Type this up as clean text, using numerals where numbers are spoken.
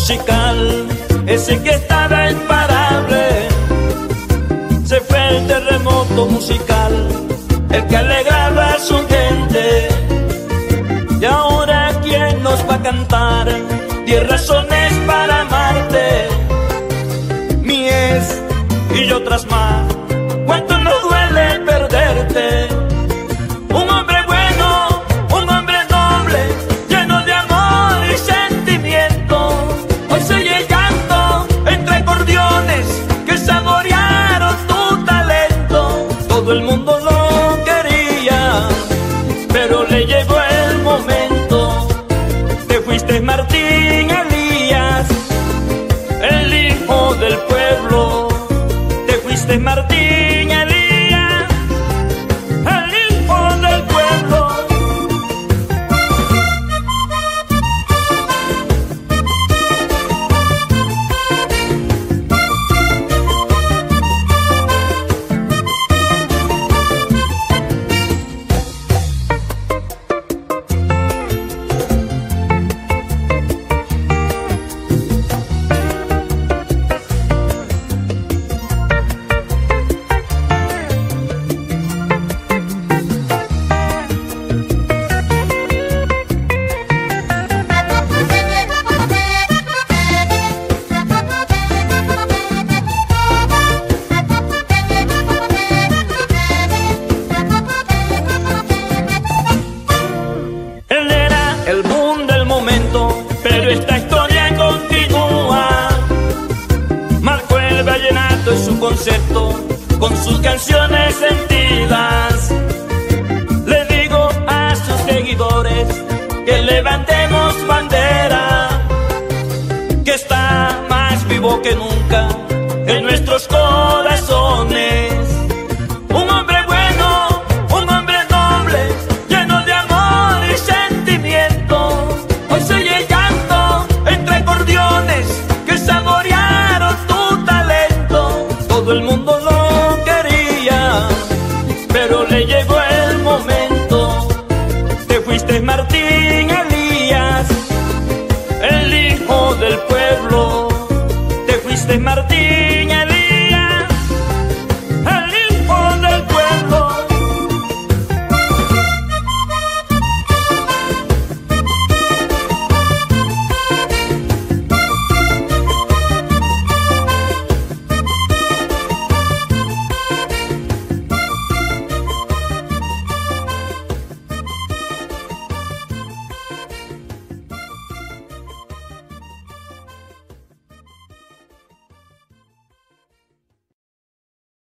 musical, ese que estaba imparable. Se fue el terremoto musical, el que alegraba a su gente. Y ahora ¿quién nos va a cantar 10 razones para amarte? Mies y otras más. ¿Cuánto nos duele perderte? Un hombre bueno, un hombre noble, lleno de amor y sentimiento. Hoy se oye el llanto entre acordeones que saborearon tu talento. Todo el mundo lo quería, pero le llegó el momento. Te fuiste Martín Elías, el hijo del pueblo. Te fuiste Martín Elías, el hijo del pueblo. El boom del momento, pero esta historia continúa. Marcó el vallenato en su concepto, con sus canciones sentidas. Le digo a sus seguidores que levantemos bandera, que está más vivo que nunca en nuestros corazones. Un hombre bueno, un hombre noble, lleno de amor y sentimiento. Hoy se oye el llanto entre acordeones que saborearon tu talento. Todo el mundo lo quería, pero le llegó el momento. Te fuiste Martín Elías, el hijo del pueblo. Te fuiste Martín